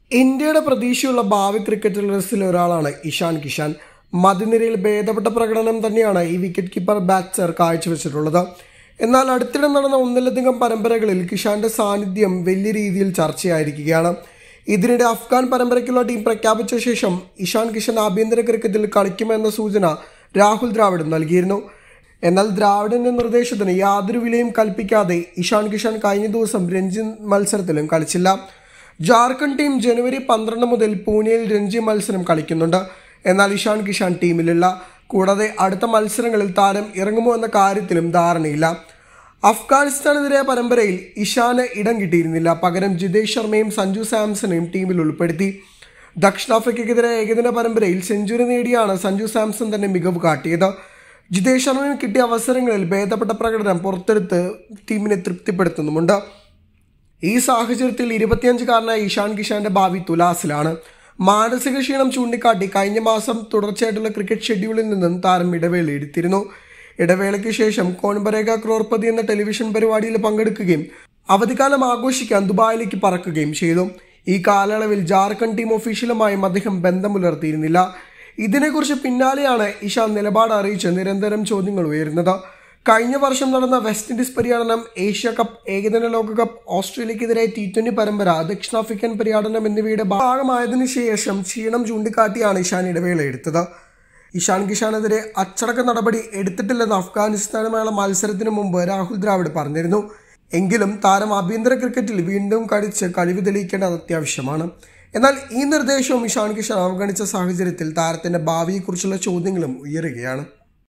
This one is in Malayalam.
ഇന്ത്യയുടെ പ്രതീക്ഷയുള്ള ഭാവി ക്രിക്കറ്റേഴ്സിൽ ഒരാളാണ് ഇഷാൻ കിഷൻ. മധ്യനിരയിൽ ഭേദപ്പെട്ട പ്രകടനം തന്നെയാണ് ഈ വിക്കറ്റ് കീപ്പർ ബാറ്റ്സർ കാഴ്ചവെച്ചിട്ടുള്ളത്. എന്നാൽ അടുത്തിടെ നടന്ന ഒന്നിലധികം പരമ്പരകളിൽ കിഷാന്റെ സാന്നിധ്യം വലിയ രീതിയിൽ ചർച്ചയായിരിക്കുകയാണ്. ഇതിനിടെ അഫ്ഗാൻ പരമ്പരയ്ക്കുള്ള ടീം പ്രഖ്യാപിച്ച ശേഷം ഇഷാൻ കിഷൻ ആഭ്യന്തര ക്രിക്കറ്റിൽ കളിക്കുമെന്ന സൂചന രാഹുൽ ദ്രാവിഡ് നൽകിയിരുന്നു. എന്നാൽ ദ്രാവിഡിന്റെ നിർദ്ദേശത്തിന് യാതൊരു വിലയും കൽപ്പിക്കാതെ ഇഷാൻ കിഷൻ കഴിഞ്ഞ ദിവസം രഞ്ജി മത്സരത്തിലും കളിച്ചില്ല. ജാർഖണ്ഡ് ടീം ജനുവരി 12 മുതൽ പൂനെയിൽ രഞ്ജി മത്സരം കളിക്കുന്നുണ്ട്. എന്നാൽ ഇഷാൻ കിഷൻ ടീമിലില്ല. കൂടാതെ അടുത്ത മത്സരങ്ങളിൽ താരം ഇറങ്ങുമോ എന്ന കാര്യത്തിലും ധാരണയില്ല. അഫ്ഗാനിസ്ഥാനെതിരെ പരമ്പരയിൽ ഇഷാന് ഇടം കിട്ടിയിരുന്നില്ല. പകരം ജിതേഷ് ശർമ്മയും സഞ്ജു സാംസണെയും ടീമിൽ ഉൾപ്പെടുത്തി. ദക്ഷിണാഫ്രിക്കയ്ക്കെതിരെ ഏകദിന പരമ്പരയിൽ സെഞ്ചുറി നേടിയാണ് സഞ്ജു സാംസൺ തന്നെ മികവ് കാട്ടിയത്. ജിതേഷ് ശർമ്മയും കിട്ടിയ അവസരങ്ങളിൽ ഭേദപ്പെട്ട പ്രകടനം പുറത്തെടുത്ത് ടീമിനെ തൃപ്തിപ്പെടുത്തുന്നുമുണ്ട്. ഈ സാഹചര്യത്തിൽ 25-കാരനായ ഇഷാൻ കിഷാന്റെ ഭാവി തുലാസിലാണ്. മാനസിക ക്ഷീണം ചൂണ്ടിക്കാട്ടി കഴിഞ്ഞ മാസം തുടർച്ചയായിട്ടുള്ള ക്രിക്കറ്റ് ഷെഡ്യൂളിൽ നിന്നും താരം ഇടവേള എടുത്തിരുന്നു. ഇടവേളയ്ക്ക് ശേഷം കോൺബരേഗ ക്രോർപതി എന്ന ടെലിവിഷൻ പരിപാടിയിൽ പങ്കെടുക്കുകയും അവധിക്കാലം ആഘോഷിക്കാൻ ദുബായിലേക്ക് പറക്കുകയും ചെയ്തു. ഈ കാലയളവിൽ ജാർഖണ്ഡ് ടീം ഒഫീഷ്യലുമായും അദ്ദേഹം ബന്ധം പുലർത്തിയിരുന്നില്ല. ഇതിനെക്കുറിച്ച് പിന്നാലെയാണ് ഇഷാൻ നിലപാട് അറിയിച്ച് നിരന്തരം ചോദ്യങ്ങൾ ഉയരുന്നത്. കഴിഞ്ഞ വർഷം നടന്ന വെസ്റ്റ് ഇൻഡീസ് പര്യടനം, ഏഷ്യ കപ്പ്, ഏകദിന ലോകകപ്പ്, ഓസ്ട്രേലിയക്കെതിരെ T20 പരമ്പര, ദക്ഷിണാഫ്രിക്കൻ പര്യടനം എന്നിവയുടെ ഭാഗമായതിനു ശേഷം ക്ഷീണം ചൂണ്ടിക്കാട്ടിയാണ് ഇഷാൻ ഇടവേള എടുത്തത്. ഇഷാൻ കിഷാനെതിരെ അച്ചടക്ക നടപടി എടുത്തിട്ടില്ലെന്ന് അഫ്ഗാനിസ്ഥാനുമായുള്ള മത്സരത്തിനു മുമ്പ് രാഹുൽ ദ്രാവിഡ് പറഞ്ഞിരുന്നു. എങ്കിലും താരം ആഭ്യന്തര ക്രിക്കറ്റിൽ വീണ്ടും കളിച്ച് കഴിവ് തെളിയിക്കേണ്ടത് അത്യാവശ്യമാണ്. എന്നാൽ ഈ നിർദ്ദേശവും ഇഷാൻ കിഷൻ അവഗണിച്ച സാഹചര്യത്തിൽ താരത്തിന്റെ ഭാവിയെക്കുറിച്ചുള്ള ചോദ്യങ്ങളും ഉയരുകയാണ്.